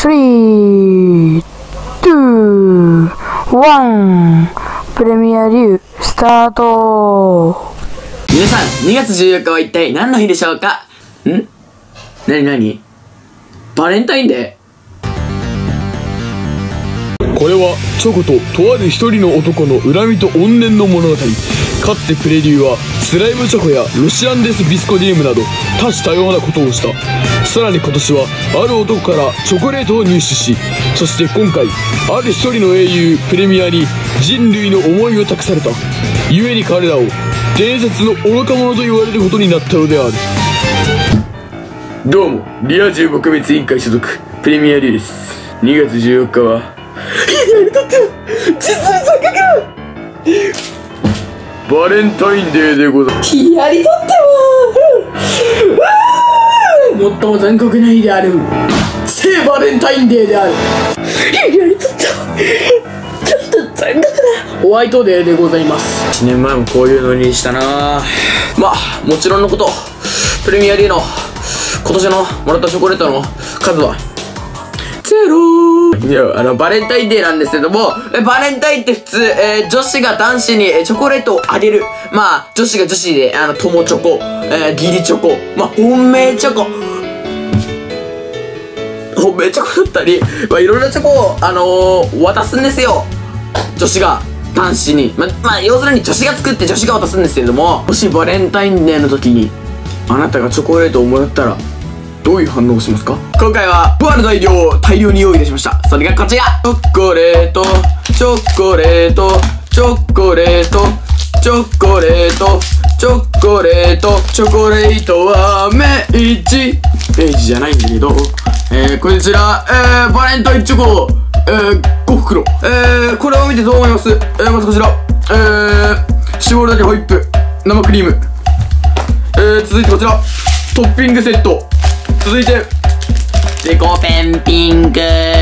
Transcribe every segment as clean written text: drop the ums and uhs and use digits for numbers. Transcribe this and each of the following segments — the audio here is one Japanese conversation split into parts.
3、2、1、プレミアリュースタート。 皆さん、2月14日は一体何の日でしょうか？なにバレンタインデー？ これはチョコととある一人の男の恨みと怨念の物語。かつてプレリューはスライムチョコやロシアンデスビスコディウムなど多種多様なことをした。さらに今年はある男からチョコレートを入手し、そして今回ある一人の英雄プレミアに人類の思いを託された。故に彼らを伝説の愚か者と言われることになったのである。どうも、リア充撲滅委員会所属プレミアリューです。2月14日はヒデにとっては実に残酷バレンタインデーでございます。 ヒデにとっては最も残酷な日である聖バレンタインデーである。ヒデにとってはちょっと残酷なホワイトデーでございます。1年前もこういうのにしたな。まあもちろんのこと、プレミアリーの今年のもらったチョコレートの数はゼロ。いや、バレンタインデーなんですけども、バレンタインって普通、女子が男子にチョコレートをあげる。まあ、女子が女子で、友チョコ、義理チョコ、まあ、本命チョコ。本命チョコだったり、まあ、いろんなチョコを、渡すんですよ。女子が男子に。まあ、要するに女子が作って女子が渡すんですけれども、もしバレンタインデーの時に、あなたがチョコレートをもらったら、どういう反応をしますか？今回はとある材料を大量に用意いたしました。それがこちら。チョコレート、チョコレート、チョコレート、チョコレート、チョコレート、チョコレートは明治じゃないんだけど、こちら、バレンタインチョコ、5袋。これを見てどう思います？まずこちら、絞るだけホイップ、生クリーム。続いてこちら、トッピングセット。続いてデコペンピンク。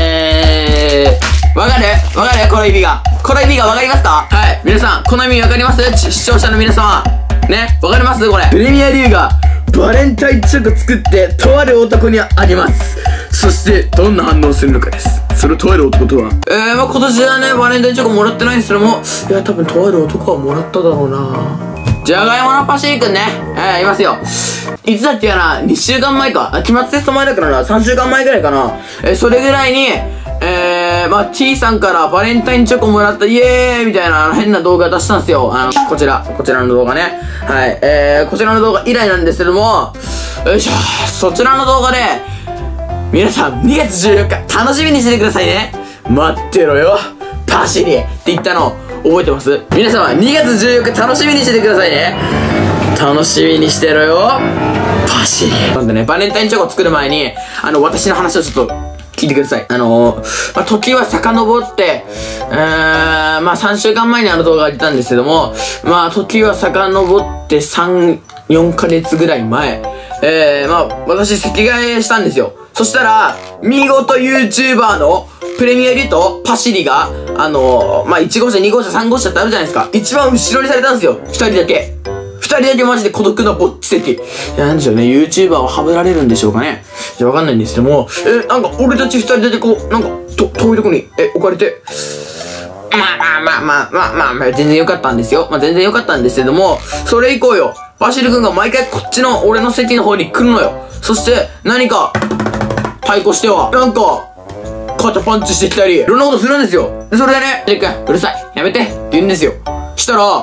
わかるこの意味がわかりますか？はい、皆さんこの意味わかります？視聴者の皆様ね、わかります？これプレミアリューがバレンタインチョコ作ってとある男にあげます。そしてどんな反応をするのかです。そのとある男とはまあ今年はねバレンタインチョコもらってないんですけども、いや多分とある男はもらっただろうな。じゃがいものパシリ君ね。いますよ。いつだっけかな ?2 週間前か。期末テスト前だからな。3週間前ぐらいかな。それぐらいに、まあ、T さんからバレンタインチョコもらったイエーイみたいな変な動画出したんですよ。こちらの動画ね。はい。こちらの動画以来なんですけども、よいしょ。そちらの動画で、皆さん2月14日楽しみにしててくださいね。待ってろよ。パシリって言ったの。覚えてます？皆様2月14日楽しみにしててくださいね。楽しみにしてろよパシリ。なんでね、バレンタインチョコ作る前に私の話をちょっと聞いてください。まあ、時は遡ってまあ3週間前に動画が出たんですけども、まあ時は遡って3、4ヶ月ぐらい前まあ私席替えしたんですよ。そしたら見事 YouTuber のプレミアリューとパシリがまあ1号車2号車3号車ってあるじゃないですか。一番後ろにされたんですよ。2人だけマジで孤独なぼっち席。いや、なんでしょうね。YouTuber ははぶられるんでしょうかね。いや、わかんないんですけども、なんか俺たち2人だけこう、なんか、遠いとこに、置かれて、まあ、全然良かったんですよ。まあ、全然良かったんですけども、それ以降よ、パシル君が毎回こっちの俺の席の方に来るのよ。そして、何か、対抗しては、なんか、肩パンチしてきたり、いろんなことするんですよ。で、それでね、ジェイ君、うるさい、やめて、って言うんですよ。したら、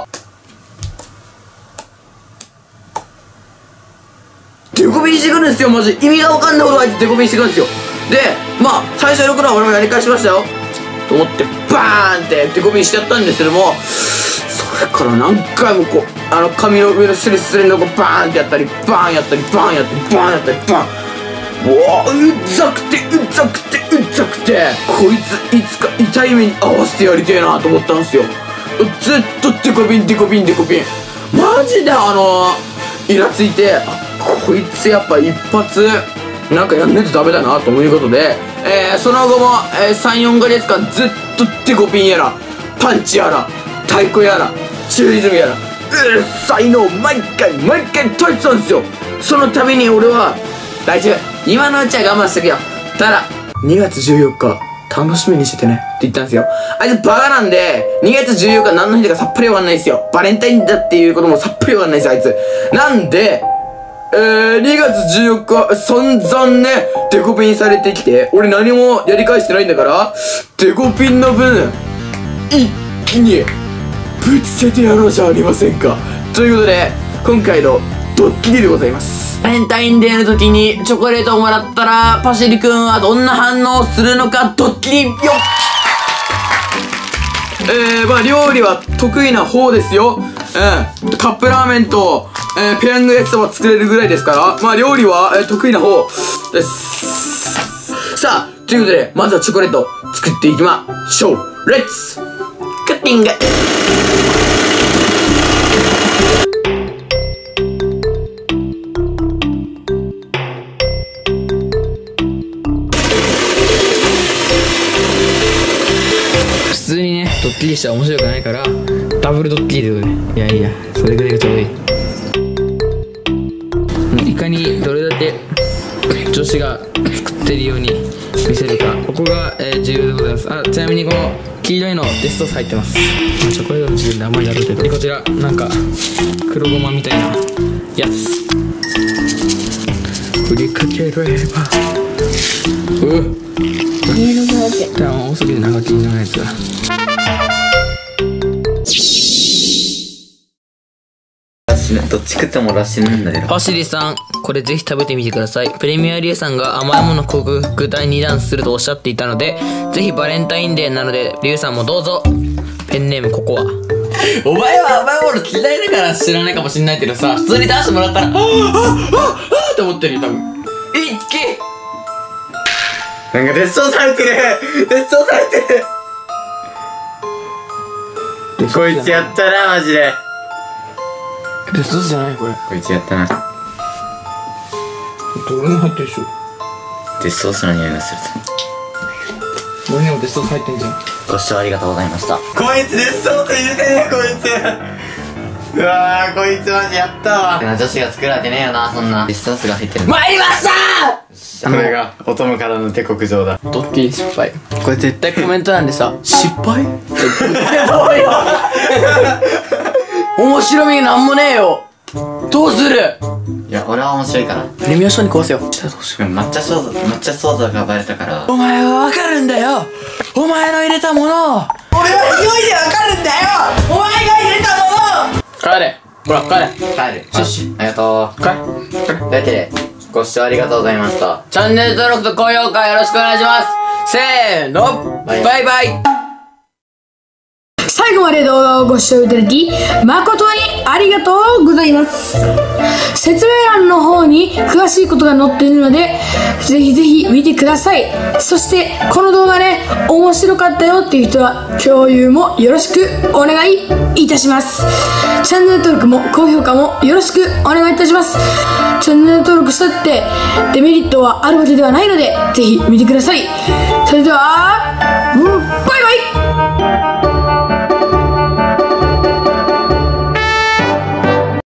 デコピンしてくるんですよ、マジ。意味がわかんないほどあいつデコピンしてくるんですよ。で、まあ、最初の6段は俺もやり返しましたよ。と思って、バーンってデコピンしちゃったんですけども、それから何回もこう、髪の上のスレスレのとこバーンってやったり、バーンやったり、バーンやったり、バーンやったり、バーン。うわぁ、うざくて、こいついつか痛い目に合わせてやりてえなと思ったんですよ。ずっとデコピン。マジでイラついて、こいつやっぱ一発なんかやんないとダメだなということで、その後も、3、4ヶ月間ずっとデコピンやらパンチやら太鼓やらチューリズムやらうるさいのを毎回解いてたんですよ。その度に俺は大丈夫、今のうちは我慢しとけよ。ただ 2月14日、楽しみにしててね。って言ったんですよ。あいつバカなんで、2月14日何の日だかさっぱりわかんないですよ。バレンタインだっていうこともさっぱりわかんないです、あいつ。なんで、2月14日、散々ね、デコピンされてきて、俺何もやり返してないんだから、デコピンの分、一気に、ぶつけてやろうじゃありませんか。ということで、今回のドッキリでございます。バレンタインデーの時にチョコレートをもらったら、パシリ君はどんな反応をするのか、ドッキリよっ。まあ料理は得意な方ですよ。カップラーメンと、ペヤング焼きそば作れるぐらいですから、まあ料理は、得意な方です。さあ、ということで、まずはチョコレート作っていきましょう。レッツクッキング。普通にね、ドッキリしたら面白くないから、ダブルドッキリでいやいや、それぐらいがちょうどいい。いかにどれだけ女子が作ってるように見せるか、ここが、重要でございます。あ、ちなみにこの黄色いのデストス入ってます。チョコレートの時点であんまりやるけど、でこちらなんか黒ごまみたいなやつ振りかければ多すぎる長金のやつだ。 どっち食ってもラッシュなんだよ。 パシリさん、これぜひ食べてみてください。プレミアリエさんが甘いもの克服第2弾するとおっしゃっていたので、ぜひバレンタインデーなのでリュウさんもどうぞ。ペンネームココア。お前は甘いもの嫌いだから知らないかもしんないけどさ、普通に出してもらったらって思ってるよ多分。一気なんかデッソされてる。デッソされてる。こいつやったなマジで。 デストスじゃないこれ。 こいつやったな。 どれも入ってるでしょ。 デスソースの匂いがするどれにもデストス入ってんじゃん。 と。ご視聴ありがとうございました。こいつデスソース入れてねこいつ。うわー、こいつマジやったわ。女子が作るわけねえよな、そんな。デスソースが入ってる。 参りましたこれがお供からの手国上だ。 ドッキリ失敗。これ絶対コメント欄でさ、失敗面白みなんもねえよ。どうする。 いや、俺は面白いから。 プレミア賞に壊せよ。したらどうしよう。 抹茶ソーダがバレたから。 お前はわかるんだよ。お前の入れたもの。俺は匂いでわかるんだよ。お前が入れたもの。帰れ。ほら、帰れ。 帰る。 シュッシュ。 ありがとう。 帰れ。 というわけで、ご視聴ありがとうございました。 チャンネル登録と高評価よろしくお願いします。せーの。バイバイ。 最後まで動画をご視聴いただき誠にありがとうございます。説明欄の方に詳しいことが載っているのでぜひぜひ見てください。そしてこの動画ね面白かったよっていう人は共有もよろしくお願いいたします。チャンネル登録も高評価もよろしくお願いいたします。チャンネル登録したってデメリットはあるわけではないのでぜひ見てください。それでは